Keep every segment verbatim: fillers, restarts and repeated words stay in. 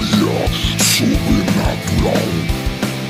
memória sobrenatural.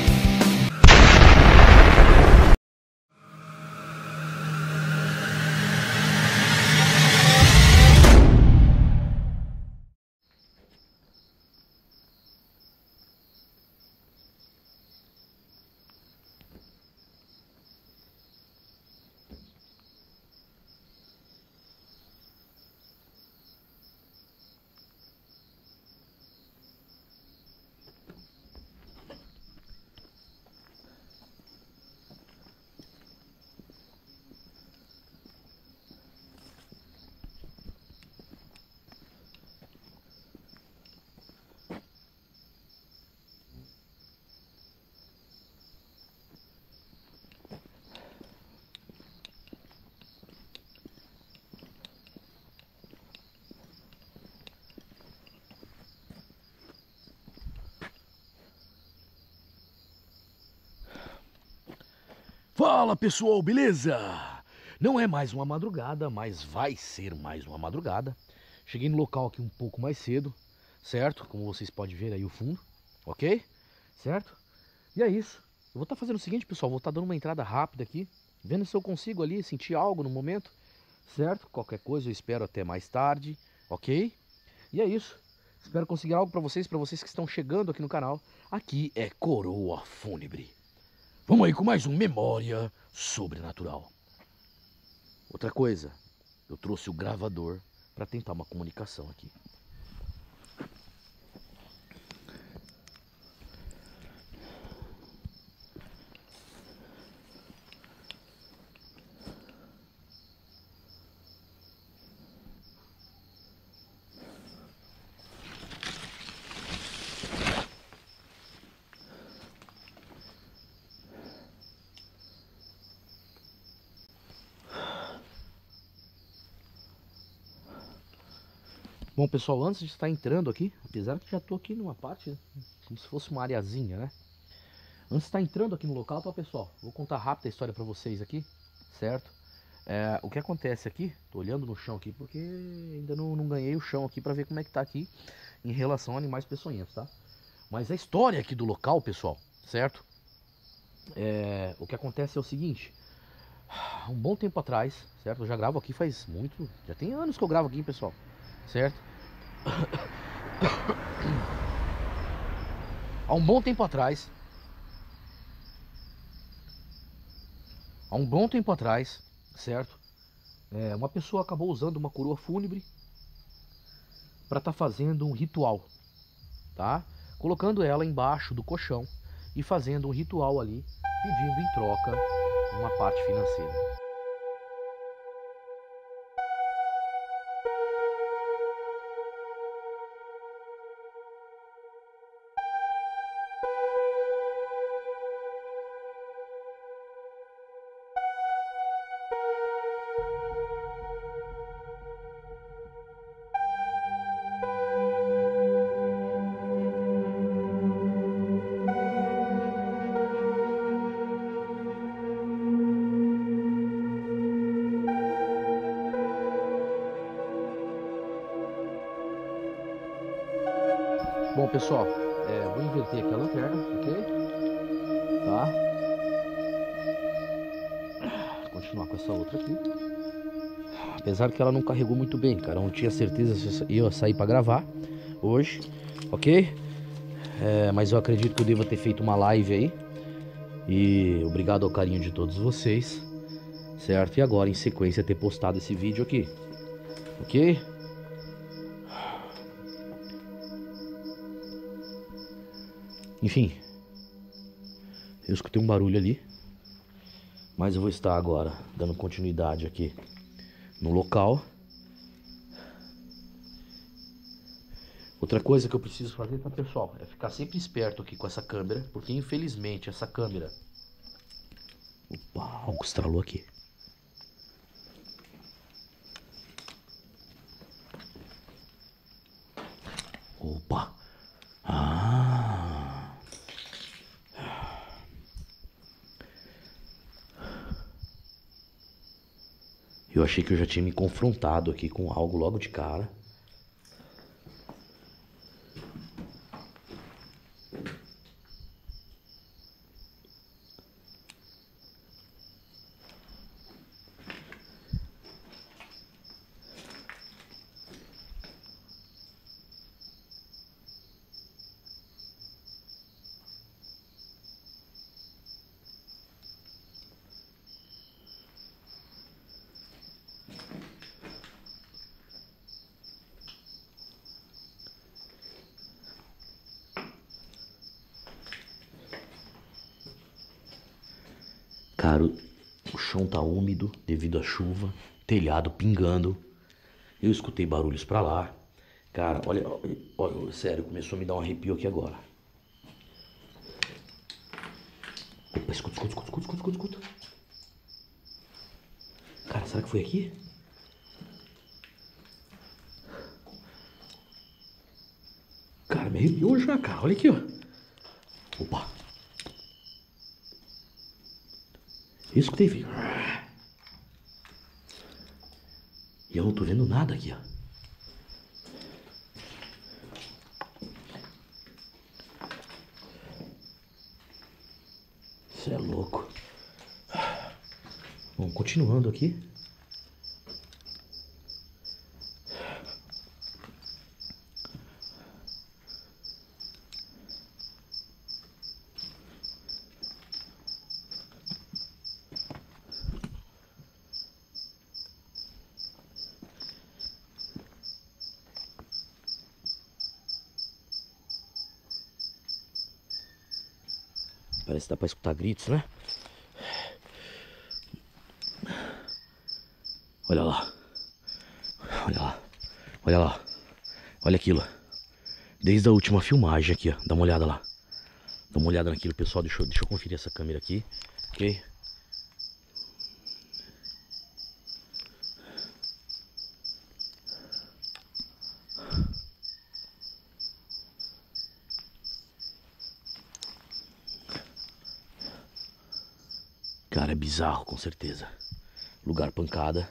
Fala pessoal, beleza? Não é mais uma madrugada, mas vai ser mais uma madrugada. Cheguei no local aqui um pouco mais cedo, certo? Como vocês podem ver aí o fundo, ok? Certo? E é isso. Eu vou estar fazendo o seguinte, pessoal, vou estar dando uma entrada rápida aqui, vendo se eu consigo ali sentir algo no momento, certo? Qualquer coisa eu espero até mais tarde, ok? E é isso. Espero conseguir algo para vocês, para vocês que estão chegando aqui no canal. Aqui é Coroa Fúnebre. Vamos aí com mais um Memória Sobrenatural. Outra coisa, eu trouxe o gravador para tentar uma comunicação aqui. Bom pessoal, antes de estar entrando aqui, apesar que já estou aqui numa parte, como se fosse uma areazinha, né? Antes de estar entrando aqui no local, tá pessoal? Vou contar rápido a história para vocês aqui, certo? É, o que acontece aqui, tô olhando no chão aqui porque ainda não, não ganhei o chão aqui para ver como é que tá aqui em relação a animais peçonhentos, tá? Mas a história aqui do local, pessoal, certo? É, o que acontece é o seguinte, um bom tempo atrás, certo? Eu já gravo aqui faz muito, já tem anos que eu gravo aqui, pessoal, certo? Há um bom tempo atrás, há um bom tempo atrás, certo? É, uma pessoa acabou usando uma coroa fúnebre para estar tá fazendo um ritual, tá? Colocando ela embaixo do colchão e fazendo um ritual ali, pedindo em troca uma parte financeira. Bom pessoal, é, vou inverter aqui a lanterna, ok? Tá? Vou continuar com essa outra aqui. Apesar que ela não carregou muito bem, cara. Eu não tinha certeza se eu ia sair pra gravar hoje, ok? É, mas eu acredito que eu devo ter feito uma live aí. E obrigado ao carinho de todos vocês, certo? E agora em sequência ter postado esse vídeo aqui, ok? Enfim, eu escutei um barulho ali, mas eu vou estar agora dando continuidade aqui no local. Outra coisa que eu preciso fazer, tá pessoal, é ficar sempre esperto aqui com essa câmera, porque infelizmente essa câmera... Opa, algo estralou aqui. Opa! Ah! Eu achei que eu já tinha me confrontado aqui com algo logo de cara. Cara, o chão tá úmido devido à chuva, telhado pingando. Eu escutei barulhos pra lá. Cara, olha, olha, sério, começou a me dar um arrepio aqui agora. Opa, escuta, escuta, escuta, escuta, escuta, escuta. Cara, será que foi aqui? Cara, me arrepiou já, cara. Olha aqui, ó. Opa. Eu escutei, filho. E eu não tô vendo nada aqui, ó. Você é louco. Bom, continuando aqui. Parece que dá pra escutar gritos, né? Olha lá. Olha lá. Olha lá. Olha aquilo. Desde a última filmagem aqui, ó. Dá uma olhada lá. Dá uma olhada naquilo, pessoal. Deixa eu, deixa eu conferir essa câmera aqui. Ok? Cara, é bizarro, com certeza. Lugar pancada.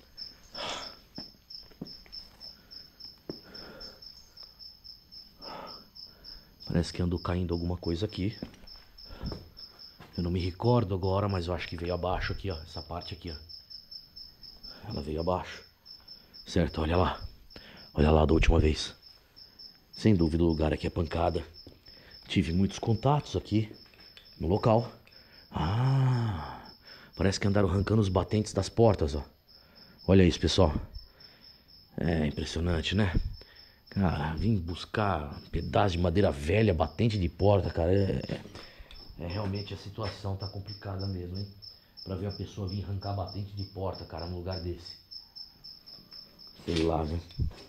Parece que andou caindo alguma coisa aqui. Eu não me recordo agora, mas eu acho que veio abaixo aqui, ó. Essa parte aqui, ó. Ela veio abaixo. Certo, olha lá. Olha lá da última vez. Sem dúvida o lugar aqui é pancada. Tive muitos contatos aqui no local. Ah, parece que andaram arrancando os batentes das portas, ó. Olha isso, pessoal. É impressionante, né? Cara, vim buscar um pedaço de madeira velha, batente de porta, cara. É, é, é realmente a situação tá complicada mesmo, hein? Pra ver a pessoa vir arrancar batente de porta, cara, num lugar desse. Sei lá, viu?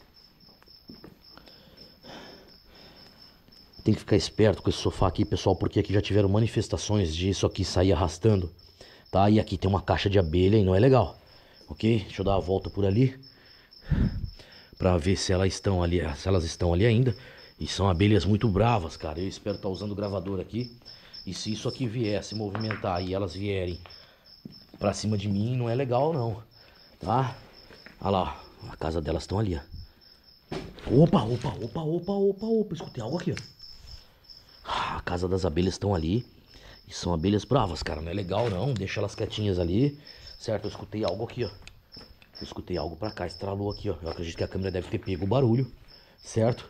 Tem que ficar esperto com esse sofá aqui, pessoal, porque aqui já tiveram manifestações disso aqui sair arrastando, tá? E aqui tem uma caixa de abelha e não é legal, ok? Deixa eu dar a volta por ali pra ver se elas estão ali, se elas estão ali ainda. E são abelhas muito bravas, cara. Eu espero estar usando o gravador aqui. E se isso aqui vier se movimentar e elas vierem pra cima de mim, não é legal não, tá? Olha lá, a casa delas estão ali, ó. Opa, opa, opa, opa, opa, opa, escutei algo aqui, ó. A casa das abelhas estão ali. E são abelhas bravas, cara. Não é legal não. Deixa elas quietinhas ali. Certo, eu escutei algo aqui, ó. Eu escutei algo pra cá, estralou aqui, ó. Eu acredito que a câmera deve ter pego o barulho. Certo?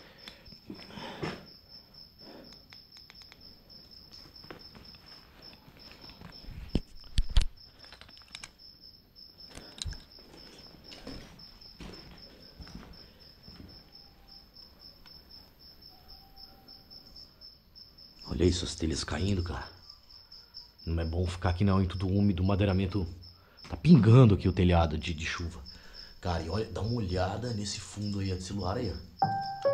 Olha isso, as telhas caindo, cara. Não é bom ficar aqui não, em tudo úmido, o madeiramento tá pingando aqui o telhado de, de chuva. Cara, e olha, dá uma olhada nesse fundo aí, ó, de celular aí, ó.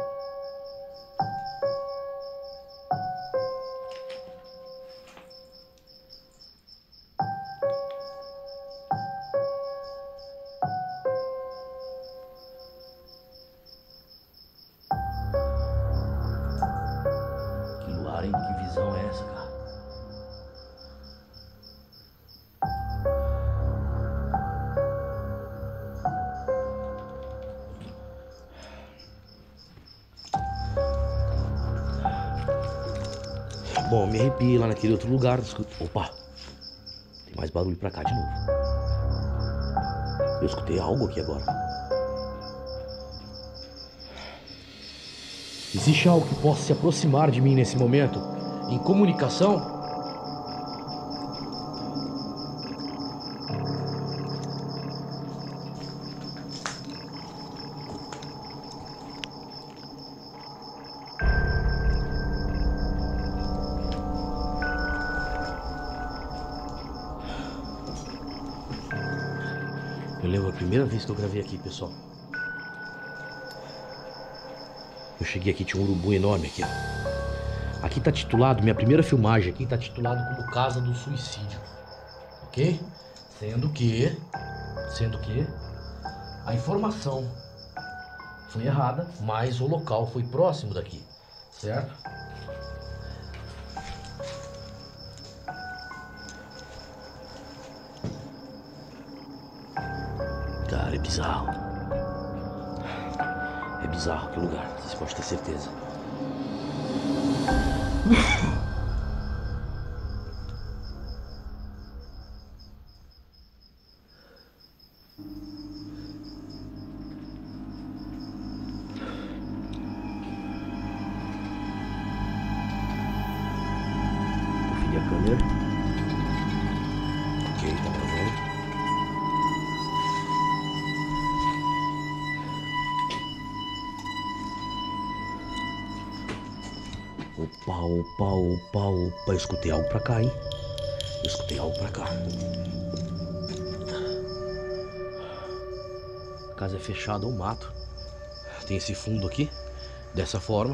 Que luar, hein? Que visão é essa, cara? Bom, me arrepiei lá naquele outro lugar. Opa! Tem mais barulho pra cá de novo. Eu escutei algo aqui agora. Existe algo que possa se aproximar de mim nesse momento? Em comunicação? Eu lembro a primeira vez que eu gravei aqui, pessoal. Eu cheguei aqui, tinha um urubu enorme aqui, ó. Aqui tá titulado, minha primeira filmagem aqui tá titulado como Casa do Suicídio. Ok? Sendo que, sendo que a informação foi errada, mas o local foi próximo daqui, certo? Cara, é bizarro. É bizarro aquele lugar, vocês podem ter certeza. Conferi a câmera. Ok, tá gravando. Opa, opa, opa, opa. Eu escutei algo pra cá, hein? Eu escutei algo pra cá. A casa é fechada ao mato. Tem esse fundo aqui, dessa forma.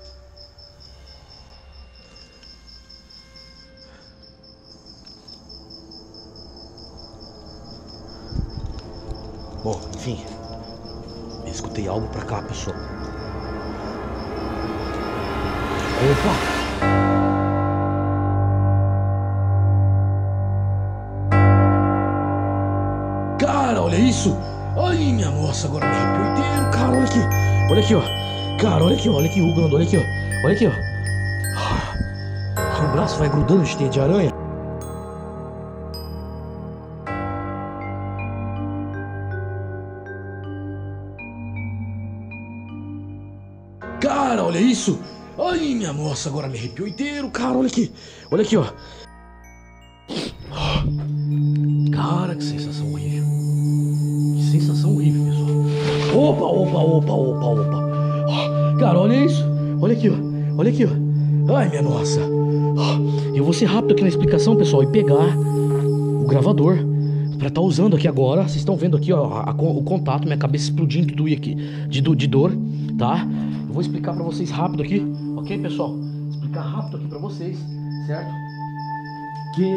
Bom, enfim. Eu escutei algo pra cá, pessoal. Opa! Cara, olha isso! Ai, minha nossa, agora me arrepiou inteiro, cara, olha aqui! Olha aqui, ó! Cara, olha aqui, ó, olha aqui, o grande, olha aqui, ó! Olha aqui, ó! O braço vai grudando de teia de aranha. Cara, olha isso! Ai, minha nossa, agora me arrepiou inteiro, cara, olha aqui. Olha aqui, ó. Cara, que sensação horrível. Que sensação horrível, pessoal. Opa, opa, opa, opa, opa. Cara, olha isso. Olha aqui, ó. Olha aqui, ó. Ai, minha nossa. Eu vou ser rápido aqui na explicação, pessoal, e pegar o gravador pra estar usando aqui agora. Vocês estão vendo aqui, ó, a, a, o contato, minha cabeça explodindo de, doer aqui, de, de dor, tá? Eu vou explicar pra vocês rápido aqui. Ok, pessoal? Explicar rápido aqui pra vocês, certo? Que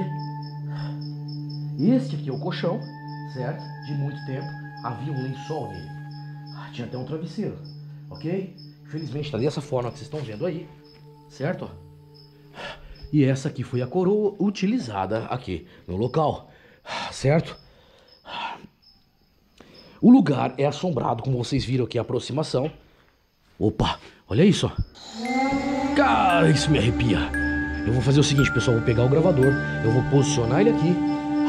este aqui é o colchão, certo? De muito tempo. Havia um lençol nele. Ah, tinha até um travesseiro, ok? Infelizmente tá dessa forma que vocês estão vendo aí, certo? E essa aqui foi a coroa utilizada aqui no local, certo? O lugar é assombrado, como vocês viram aqui a aproximação. Opa, olha isso, ó. Cara, isso me arrepia. Eu vou fazer o seguinte, pessoal, eu vou pegar o gravador, eu vou posicionar ele aqui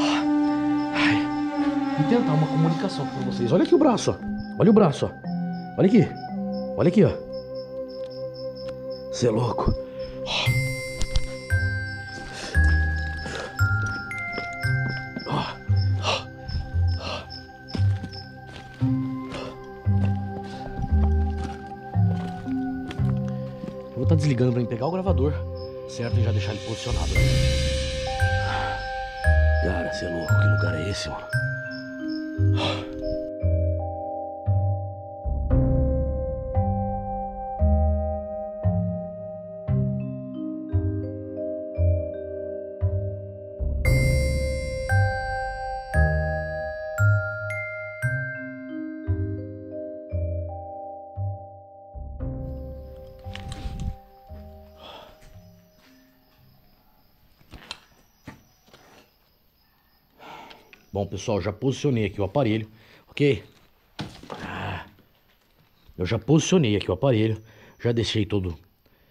e tentar uma comunicação com vocês. Olha aqui o braço, ó. Olha o braço, ó. Olha aqui. Olha aqui, ó. Você é louco. Eu vou estar desligando pra mim pegar o gravador, certo? E já deixar ele posicionado. Cara, você é louco, que lugar é esse, mano? Bom, pessoal, já posicionei aqui o aparelho, ok? Eu já posicionei aqui o aparelho, já deixei todo.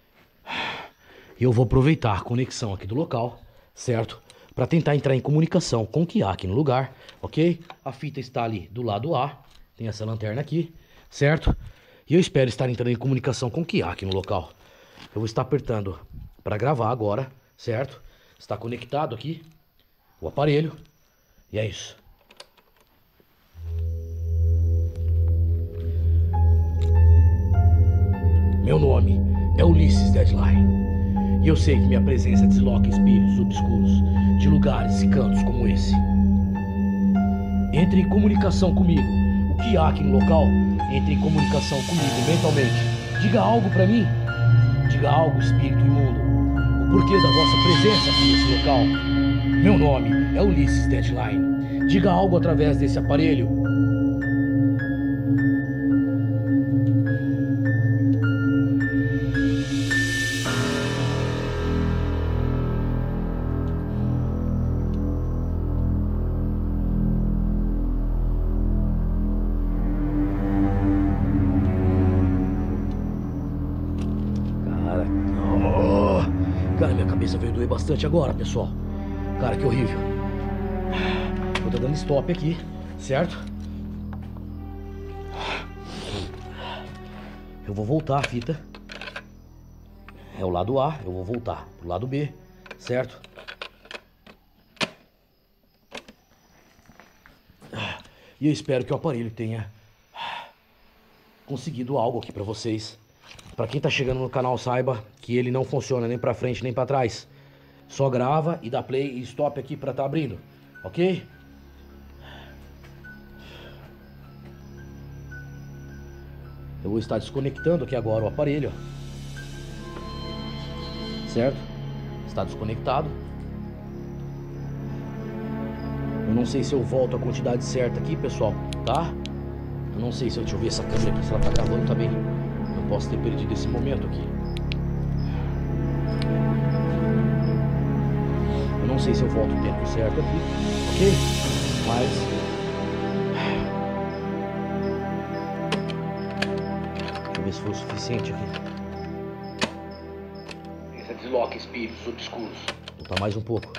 E eu vou aproveitar a conexão aqui do local, certo? Para tentar entrar em comunicação com o que há aqui no lugar, ok? A fita está ali do lado A, tem essa lanterna aqui, certo? E eu espero estar entrando em comunicação com o que há aqui no local. Eu vou estar apertando para gravar agora, certo? Está conectado aqui o aparelho. E é isso. Meu nome é Ulisses Deadline. E eu sei que minha presença desloca espíritos obscuros de lugares e cantos como esse. Entre em comunicação comigo. O que há aqui no local? Entre em comunicação comigo mentalmente. Diga algo pra mim. Diga algo, espírito imundo. O porquê da vossa presença aqui nesse local. Meu nome é Ulisses Deadline. Diga algo através desse aparelho. Cara, minha cabeça veio doer bastante agora, pessoal. Cara, que horrível. Vou tá dando stop aqui, certo? Eu vou voltar a fita. É o lado A, eu vou voltar pro lado B, certo? E eu espero que o aparelho tenha conseguido algo aqui pra vocês. Pra quem tá chegando no canal, saiba que ele não funciona nem pra frente nem pra trás. Só grava e dá play e stop aqui pra tá abrindo, ok? Eu vou estar desconectando aqui agora o aparelho, ó. Certo? Está desconectado. Eu não sei se eu volto a quantidade certa aqui, pessoal, tá? Eu não sei se eu... Deixa eu ver essa câmera aqui, se ela tá gravando também. Eu posso ter perdido esse momento aqui. Eu não sei se eu volto o tempo certo aqui, ok? Mas... deixa eu ver se foi o suficiente aqui. Essa desloca espíritos obscuros. Vou botar mais um pouco.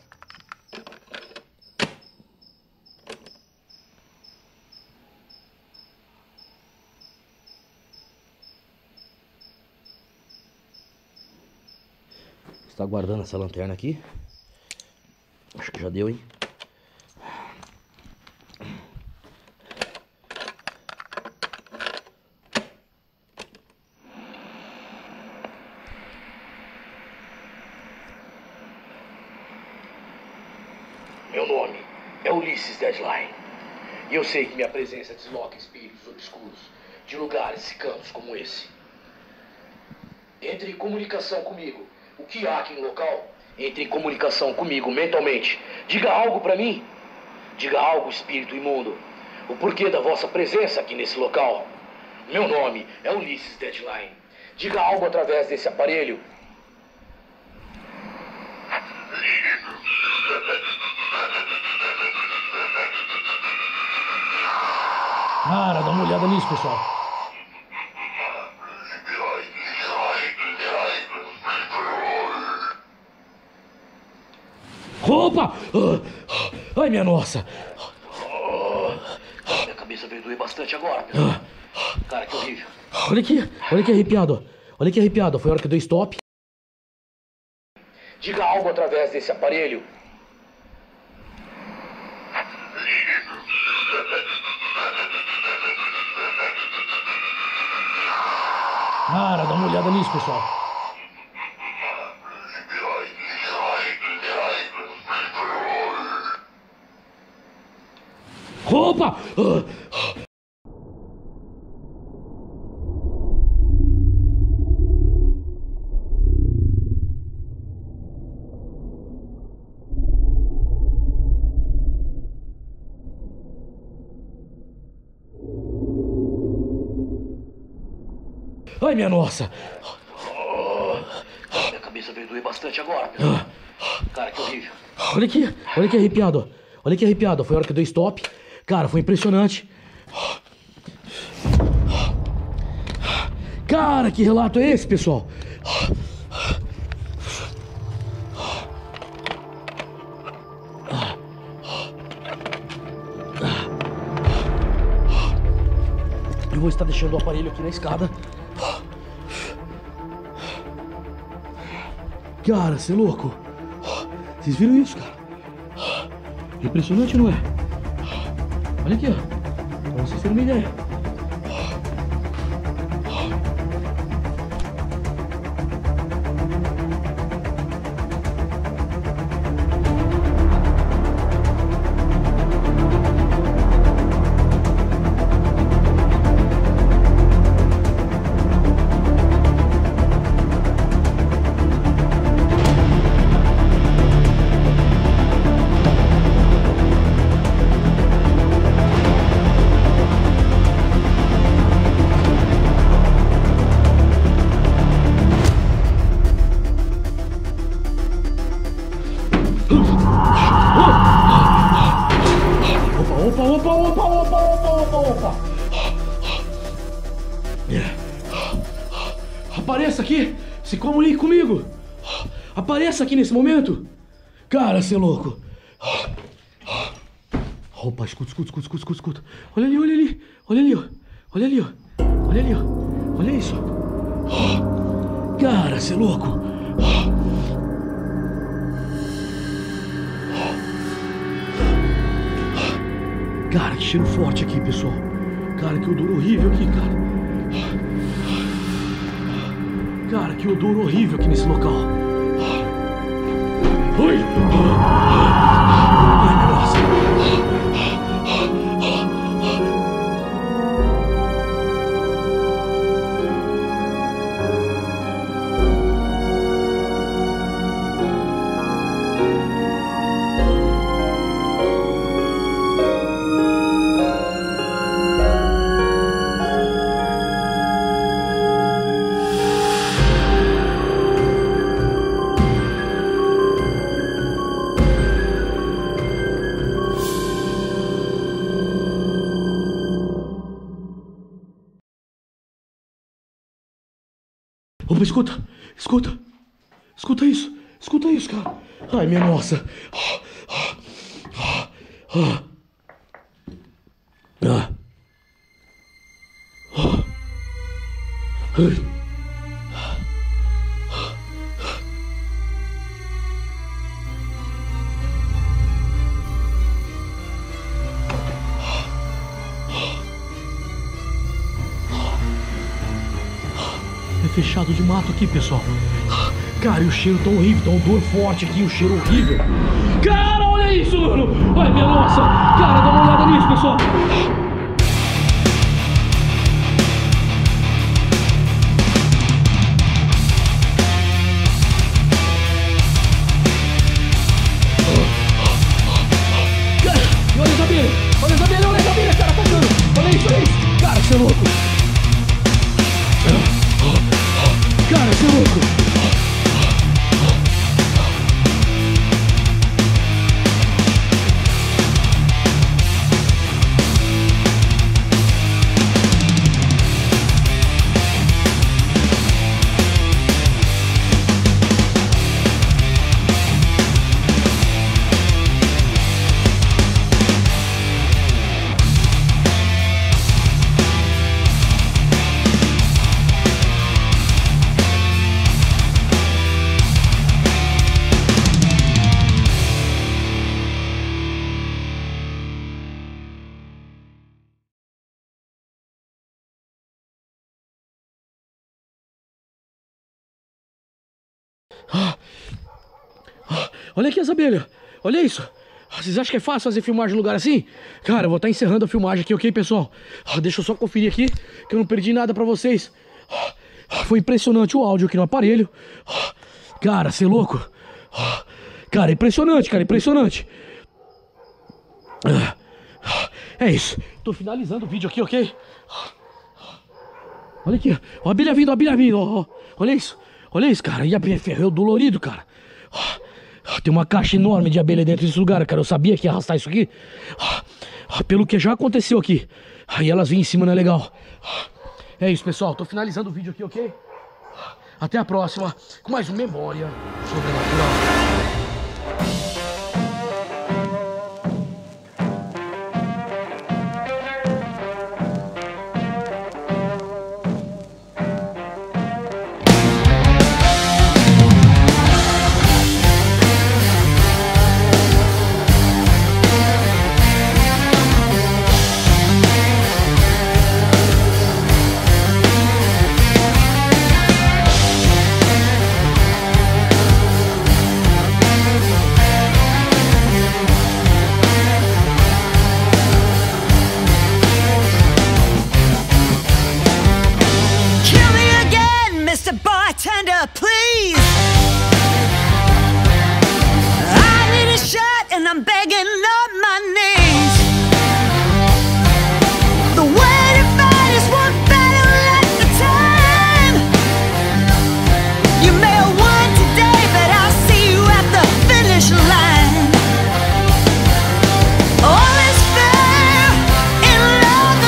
Está guardando essa lanterna aqui. Acho que já deu, hein? Meu nome é Ulisses Deadline. E eu sei que minha presença desloca espíritos obscuros de lugares e cantos como esse. Entre em comunicação comigo. O que há aqui no local? Entre em comunicação comigo mentalmente. Diga algo pra mim. Diga algo, espírito imundo. O porquê da vossa presença aqui nesse local. Meu nome é Ulisses Deadline. Diga algo através desse aparelho. Cara, dá uma olhada nisso, pessoal. Opa! Ai, minha nossa! Minha cabeça veio doer bastante agora. Cara, que horrível. Olha aqui, olha que arrepiado. Olha que arrepiado. Foi a hora que eu dei stop. Diga algo através desse aparelho. Cara, dá uma olhada nisso, pessoal. Opa! Ai, minha nossa! Minha cabeça veio doer bastante agora. Cara, que horrível. Olha aqui, olha que arrepiado. Olha que arrepiado. Foi a hora que eu dei stop. Cara, foi impressionante. Cara, que relato é esse, pessoal? Eu vou estar deixando o aparelho aqui na escada. Cara, você é louco? Vocês viram isso, cara? Impressionante, não é? Olha aqui, ó. Pra vocês terem uma ideia. opa, opa. Apareça aqui, se comunique comigo. Apareça aqui nesse momento. Cara, você é louco. Opa, escuta, escuta, escuta, escuta, escuta. Olha ali, olha ali, olha ali, ó. Olha ali, ó. Olha ali, ó. Olha isso. Cara, você é louco. Cara, que cheiro forte aqui, pessoal. Cara, que odor horrível aqui, cara. Cara, que odor horrível aqui nesse local. Oi! Ai, meu nossa! Opa, escuta, escuta, escuta isso, escuta isso, cara. Ai, minha nossa. Ah. Ah. Ai. É fechado de mato aqui, pessoal. Cara, e o cheiro tão horrível, tão odor forte aqui, o cheiro horrível. Cara, olha isso, mano. Ai, minha nossa. Cara, dá uma olhada nisso, pessoal. Cara, olha essa abelha. Olha essa abelha, olha essa abelha, cara, atacando. Olha isso, olha isso. Cara, você é louco. Cara, você é louco! Ah, ah, olha aqui as abelhas. Olha isso. Vocês acham que é fácil fazer filmagem em lugar assim? Cara, eu vou estar encerrando a filmagem aqui, ok, pessoal? Ah, deixa eu só conferir aqui, que eu não perdi nada pra vocês. Ah, foi impressionante o áudio aqui no aparelho. Ah, cara, você é louco? Ah, cara, impressionante, cara, impressionante. Ah, ah, é isso. Tô finalizando o vídeo aqui, ok? Ah, olha aqui, ó, a abelha vindo, a abelha vindo, ó, ó. Olha isso. Olha isso, cara, e abelha ferrou dolorido, cara. Tem uma caixa enorme de abelha dentro desse lugar, cara. Eu sabia que ia arrastar isso aqui. Pelo que já aconteceu aqui. Aí elas vinham em cima, não é legal. É isso, pessoal, tô finalizando o vídeo aqui, ok? Até a próxima, com mais um Memória Sobrenatural. Bartender, please. I need a shot and I'm begging up my knees. The way to fight is one battle at a time. You may have won today, but I'll see you at the finish line. All is fair in love.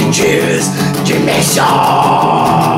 changes dimension.